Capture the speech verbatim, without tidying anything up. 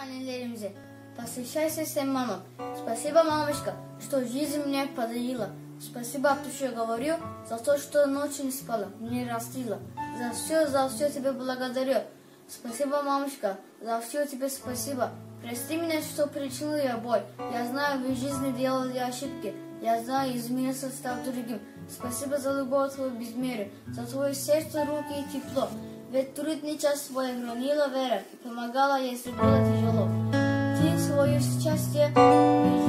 annelerimize. Посвящайся всем мамам. Спасибо, мамочка, что жизнь мне подарила. Спасибо, что я говорю, за то, что ночью не спала, не растила. За все, за все тебе благодарю. Спасибо, мамочка, за все тебе спасибо. Прости меня, что причинил я боль. Я знаю, в жизни делал я ошибки. Я знаю, изменился, стал другим. Спасибо за любовь твою без меры, за твое сердце, руки и тепло. Ведь трудный час свой хранила вера и помогала, если было тяжело. Ты свое счастье